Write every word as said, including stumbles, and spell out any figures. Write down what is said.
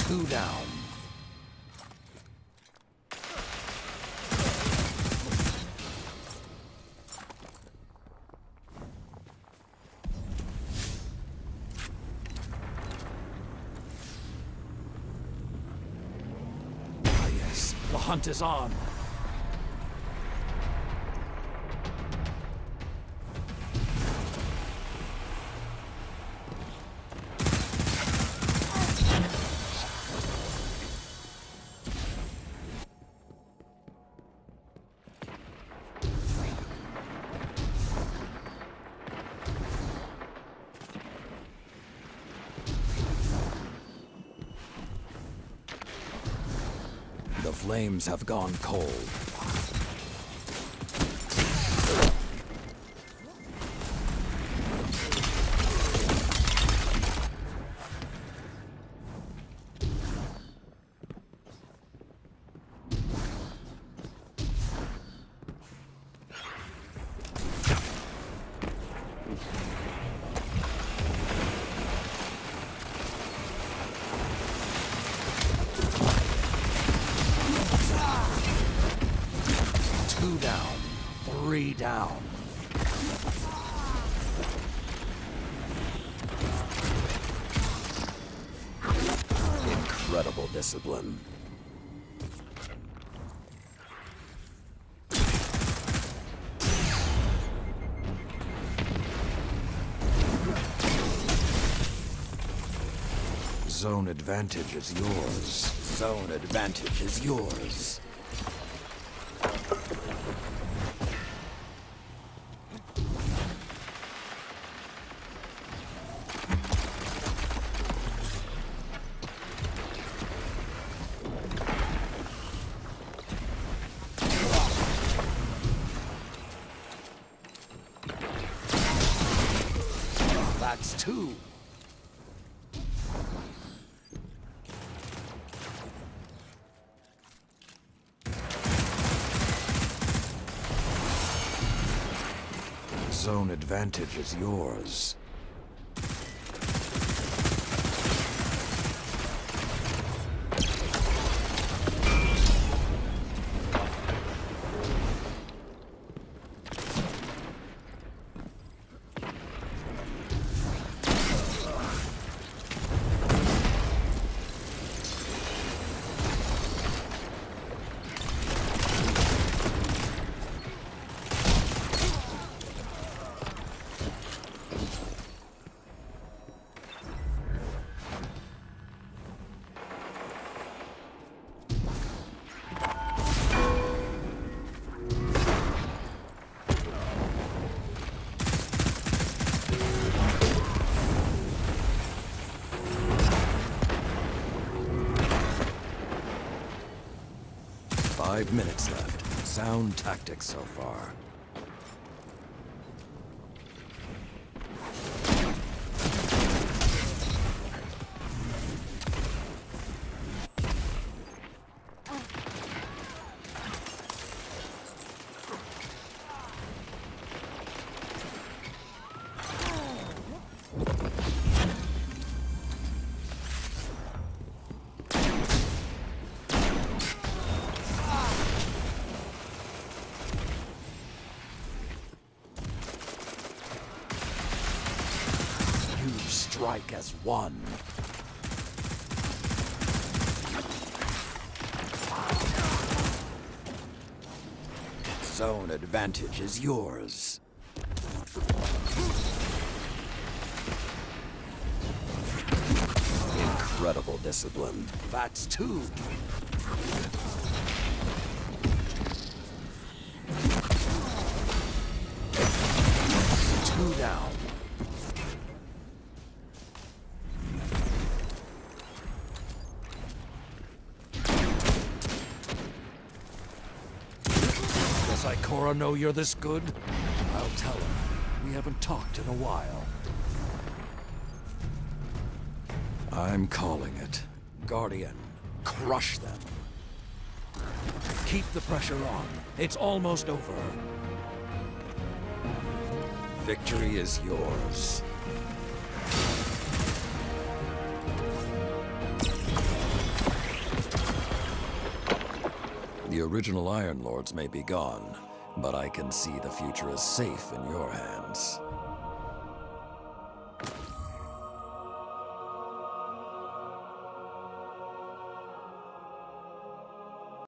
Two down. Ah, yes. The hunt is on. The flames have gone cold. Two down, three down. Incredible discipline. Zone advantage is yours. Zone advantage is yours. That's two. Zone advantage is yours. Five minutes left. Sound tactics so far. Strike as one. Zone advantage is yours. Incredible discipline. That's two. Two down. Ikora know you're this good? I'll tell him. We haven't talked in a while. I'm calling it. Guardian, crush them. Keep the pressure on. It's almost over. Victory is yours. The original Iron Lords may be gone, but I can see the future is safe in your hands.